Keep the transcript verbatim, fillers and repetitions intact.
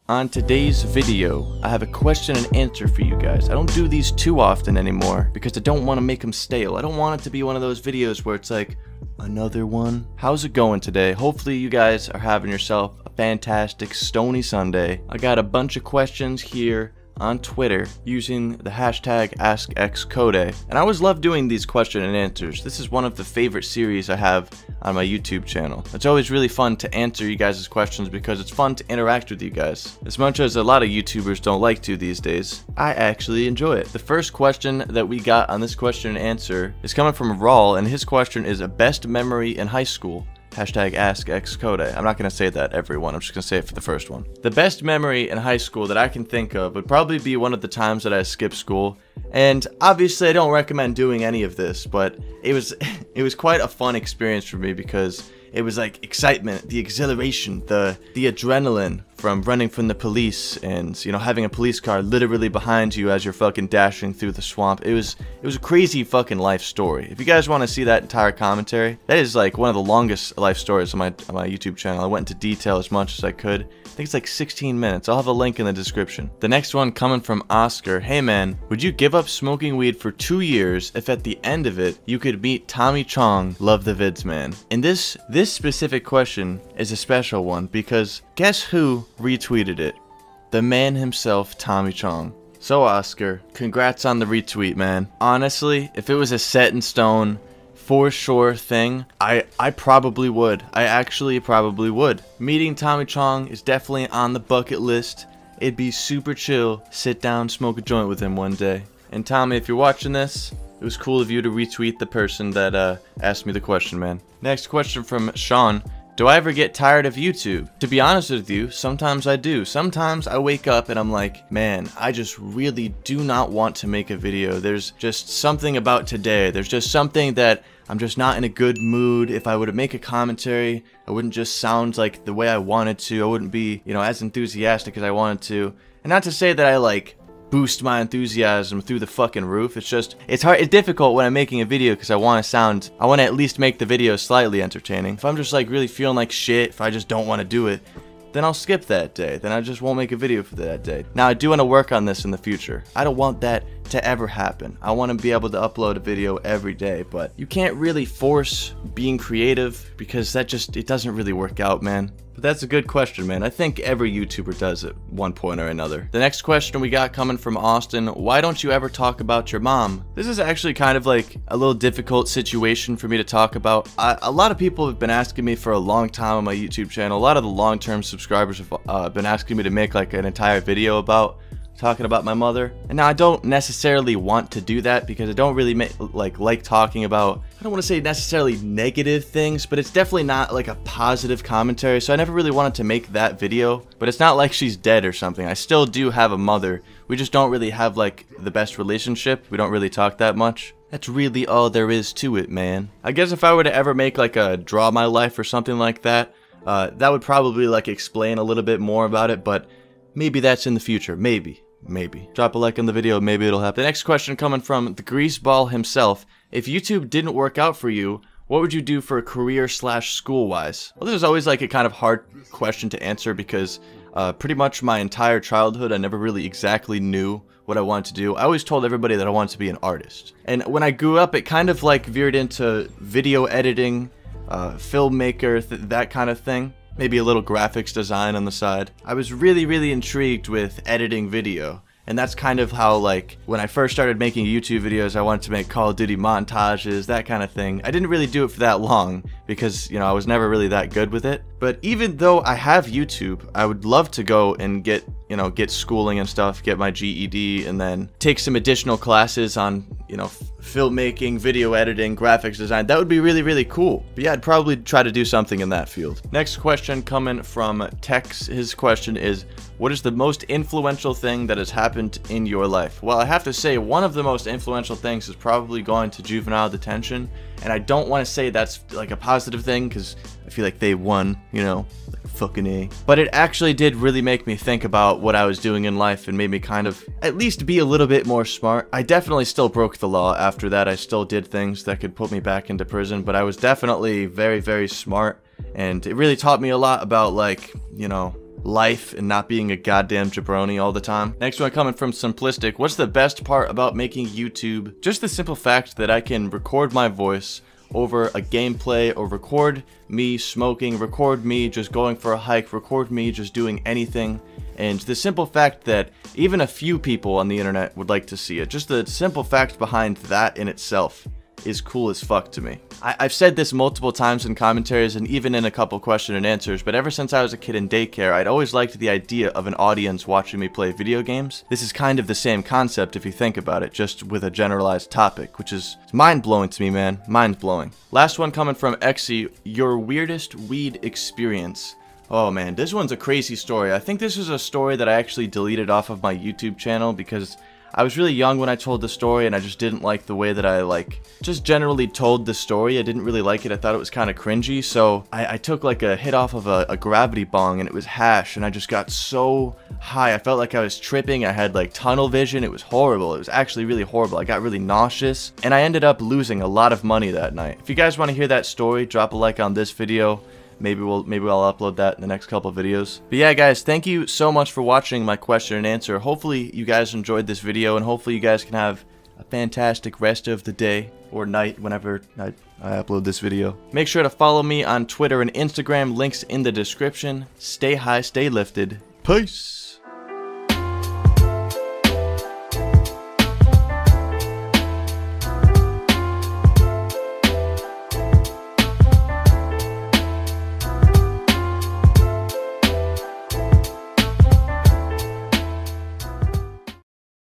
On today's video, I have a question and answer for you guys. I don't do these too often anymore because I don't want to make them stale. I don't want it to be one of those videos where it's like, another one? How's it going today? Hopefully you guys are having yourself a fantastic stony Sunday. I got a bunch of questions here on Twitter using the hashtag AskXCode, and I always love doing these question and answers. This is one of the favorite series I have on my YouTube channel. It's always really fun to answer you guys' questions because it's fun to interact with you guys. As much as a lot of YouTubers don't like to these days, I actually enjoy it. The first question that we got on this question and answer is coming from Raul, and his question is a best memory in high school. Hashtag AskXCode. I'm not going to say that everyone, I'm just going to say it for the first one. The best memory in high school that I can think of would probably be one of the times that I skipped school. And obviously I don't recommend doing any of this, but it was it was quite a fun experience for me because it was like excitement, the exhilaration, the the adrenaline from running from the police and, you know, having a police car literally behind you as you're fucking dashing through the swamp. It was it was a crazy fucking life story. If you guys want to see that entire commentary, that is like one of the longest life stories on my on my YouTube channel. I went into detail as much as I could. I think it's like sixteen minutes. I'll have a link in the description. The next one coming from Oscar. Hey man, would you give up smoking weed for two years if at the end of it you could meet Tommy Chong? Love the vids, man. And this this specific question is a special one because guess who retweeted it? The man himself, Tommy Chong. So Oscar, congrats on the retweet, man. Honestly, if it was a set in stone for sure thing, I I probably would. I actually probably would. Meeting Tommy Chong is definitely on the bucket list. It'd be super chill. Sit down, smoke a joint with him one day. And Tommy, if you're watching this, it was cool of you to retweet the person that uh, asked me the question, man. Next question from Sean. Do I ever get tired of YouTube? To be honest with you, sometimes I do. Sometimes I wake up and I'm like, man, I just really do not want to make a video. There's just something about today. There's just something that I'm just not in a good mood. If I were to make a commentary, I wouldn't just sound like the way I wanted to. I wouldn't be, you know, as enthusiastic as I wanted to. And not to say that I like boost my enthusiasm through the fucking roof. It's just, it's hard, it's difficult when I'm making a video because I want to sound, I want to at least make the video slightly entertaining. If I'm just like really feeling like shit, if I just don't want to do it, then I'll skip that day. Then I just won't make a video for that day. Now, I do want to work on this in the future. I don't want that to ever happen. I want to be able to upload a video every day, but you can't really force being creative because that just, it doesn't really work out, man. But that's a good question, man. I think every YouTuber does at one point or another. The next question we got coming from Austin. Why don't you ever talk about your mom? This is actually kind of like a little difficult situation for me to talk about. I, a lot of people have been asking me for a long time on my YouTube channel. A lot of the long-term subscribers have uh, been asking me to make like an entire video about talking about my mother. And now I don't necessarily want to do that because I don't really make, like like talking about, I don't want to say necessarily negative things, but it's definitely not like a positive commentary. So I never really wanted to make that video, but it's not like she's dead or something. I still do have a mother. We just don't really have like the best relationship. We don't really talk that much. That's really all there is to it, man. I guess if I were to ever make like a draw my life or something like that, uh, that would probably like explain a little bit more about it, but maybe that's in the future, maybe. Maybe. Drop a like on the video, maybe it'll happen. The next question coming from the Greaseball himself. If YouTube didn't work out for you, what would you do for a career slash school-wise? Well, this is always like a kind of hard question to answer because uh, pretty much my entire childhood I never really exactly knew what I wanted to do. I always told everybody that I wanted to be an artist. And when I grew up, it kind of like veered into video editing, uh, filmmaker, th that kind of thing. Maybe a little graphics design on the side. I was really, really intrigued with editing video. And that's kind of how, like, when I first started making YouTube videos, I wanted to make Call of Duty montages, that kind of thing. I didn't really do it for that long because, you know, I was never really that good with it. But even though I have YouTube, I would love to go and get, you know, get schooling and stuff, get my G E D, and then take some additional classes on, you know, filmmaking, video editing, graphics design. That would be really, really cool. But yeah, I'd probably try to do something in that field. Next question coming from Tex. His question is, what is the most influential thing that has happened in your life? Well, I have to say one of the most influential things is probably going to juvenile detention. And I don't want to say that's like a positive thing because I feel like they won, you know, like fucking A. But it actually did really make me think about what I was doing in life and made me kind of at least be a little bit more smart. I definitely still broke the law after that. I still did things that could put me back into prison, but I was definitely very, very smart. And it really taught me a lot about, like, you know, life and not being a goddamn jabroni all the time. Next one coming from Simplistic. What's the best part about making YouTube? Just the simple fact that I can record my voice over a gameplay, or record me smoking, record me just going for a hike, record me just doing anything, and the simple fact that even a few people on the internet would like to see it. Just the simple fact behind that in itself is cool as fuck to me. I I've said this multiple times in commentaries and even in a couple question and answers, but ever since I was a kid in daycare, I'd always liked the idea of an audience watching me play video games. This is kind of the same concept if you think about it, just with a generalized topic, which is mind-blowing to me, man. Mind-blowing. Last one coming from Exy. Your weirdest weed experience. Oh man, this one's a crazy story. I think this is a story that I actually deleted off of my YouTube channel because I was really young when I told the story, and I just didn't like the way that I, like, just generally told the story. I didn't really like it. I thought it was kind of cringy, so I, I took, like, a hit off of a, a gravity bong, and it was hash, and I just got so high. I felt like I was tripping. I had, like, tunnel vision. It was horrible. It was actually really horrible. I got really nauseous, and I ended up losing a lot of money that night. If you guys want to hear that story, drop a like on this video. Maybe we'll maybe I'll upload that in the next couple of videos. But yeah, guys, thank you so much for watching my question and answer. Hopefully you guys enjoyed this video, and hopefully you guys can have a fantastic rest of the day or night whenever I, I upload this video. Make sure to follow me on Twitter and Instagram. Links in the description. Stay high, stay lifted. Peace.